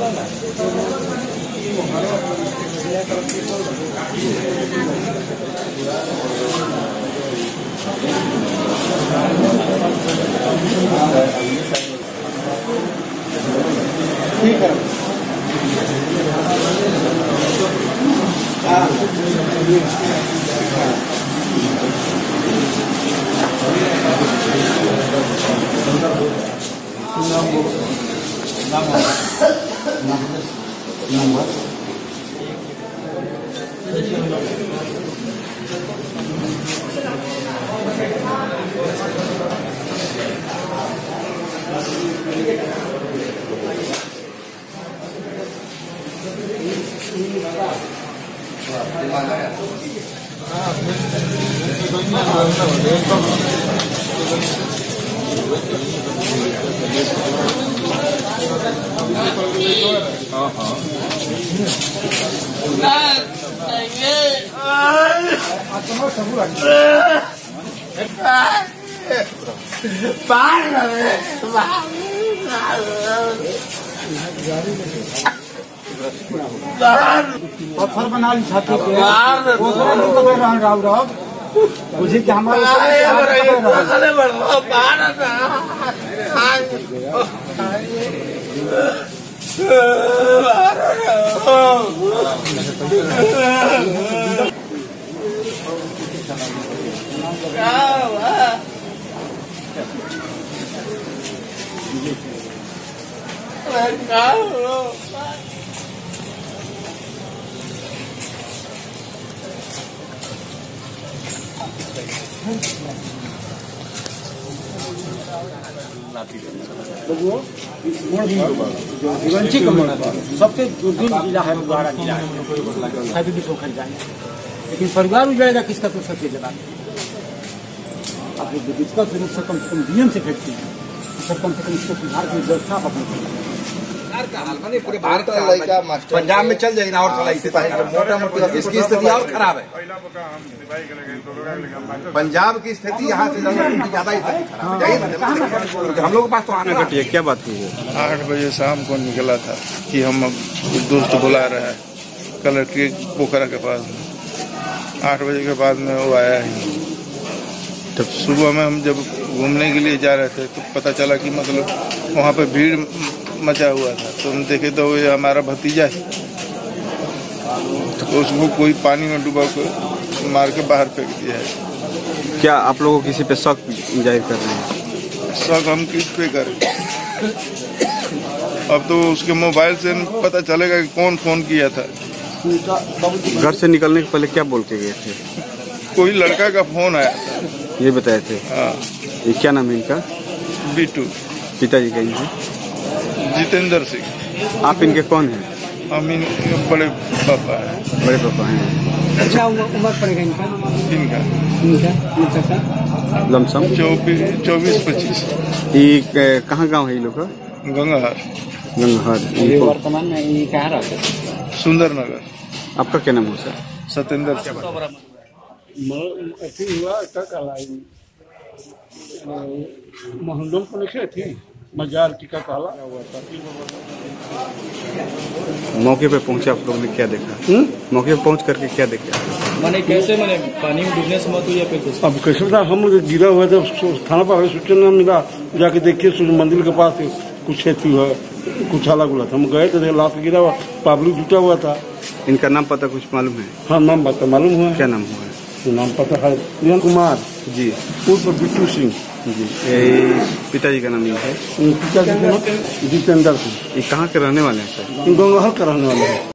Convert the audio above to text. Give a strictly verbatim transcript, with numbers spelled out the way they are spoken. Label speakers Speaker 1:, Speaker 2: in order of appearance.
Speaker 1: ठीक है। पत्थर बना ली छाती पे राव राव मुझे क्या हमारे जीवंची का सबसे दुर्गम जिला है बुहारा जिला है पोखर जाए, लेकिन परिवार उजाड़ेगा किसका तो सबके जवाब आप दिक्कत कम से कम डीएम से भेजती है, कम से कम इसको सुधार की व्यवस्था अपनी पूरे भारत का पंजाब में चल जाएगी और मोटा मोटा इसकी स्थिति और खराब है। पंजाब की स्थिति यहाँ से ज्यादा स्थिति खराब है। हम लोग के पास तो आने घटिया क्या बात हुई है?
Speaker 2: आठ बजे शाम को निकला था कि हम दोस्त बुला रहे हैं कलेक्ट्रेट पोखरा के पास में। आठ बजे के बाद में वो आया ही। तब सुबह में हम जब घूमने के लिए जा रहे थे तो पता चला कि मतलब वहाँ पे भीड़ मचा हुआ था, तो हम देखे तो ये हमारा भतीजा है, तो उसको कोई पानी में डूबा कर मार के बाहर फेंक दिया है।
Speaker 1: क्या आप लोगों किसी पे शक जाहिर कर रहे हैं?
Speaker 2: शक हम किस पे करें? अब तो उसके मोबाइल से पता चलेगा कि कौन फोन किया था।
Speaker 1: घर से निकलने के पहले क्या बोल के गए थे?
Speaker 2: कोई लड़का का फोन आया था,
Speaker 1: ये बताए थे।
Speaker 2: हाँ।
Speaker 1: ये क्या नाम है इनका?
Speaker 2: बीटू।
Speaker 1: पिताजी का इनका?
Speaker 2: जितेंद्र सिंह।
Speaker 1: आप इनके कौन हैं?
Speaker 2: हम इनके बड़े पापा हैं।
Speaker 1: बड़े पापा हैं।
Speaker 3: अच्छा उम्र पड़ेगा इनका?
Speaker 2: इनका
Speaker 3: इनका
Speaker 1: लमसम
Speaker 2: चौबीस चौबीस पच्चीस।
Speaker 1: ये कहाँ गाँव है ये लोग का?
Speaker 2: गंगाहार।
Speaker 1: गंगाहार।
Speaker 3: वर्तमान में ये कहाँ रहते हैं?
Speaker 2: सुंदर नगर।
Speaker 1: आपका क्या नाम हो सर?
Speaker 2: सत्येंद्र सिंह।
Speaker 4: मोहल्लों को लिखे थी मजार टीका काला।
Speaker 1: मौके पे पहुंचे आप लोग ने क्या देखा? हुँ? मौके पे पहुंच करके क्या देखा?
Speaker 5: माने कैसे माने पानी में डूबने से मौत हुई या फिर कुछ?
Speaker 4: अब कैसे था, हम लोग गिरा हुआ था थाना पर सूचना मिला, जाके देखिए सूर्य मंदिर के पास कुछ खेती हुआ कुछ अलग हुआ था। हम गए थे लाश गिरा हुआ पब्लिक जुटा हुआ था।
Speaker 1: इनका नाम पता कुछ मालूम है?
Speaker 4: हाँ नाम पता मालूम हुआ।
Speaker 1: क्या नाम हुआ है?
Speaker 4: नाम पता है प्रियन कुमार
Speaker 1: जी,
Speaker 4: उर्फ बिट्टू सिंह
Speaker 1: जी। पिताजी का नाम ये है?
Speaker 4: पिताजी का नाम जितेंद्र सिंह।
Speaker 1: ये कहाँ के रहने वाले हैं सर?
Speaker 4: गंगाहार का रहने वाले हैं।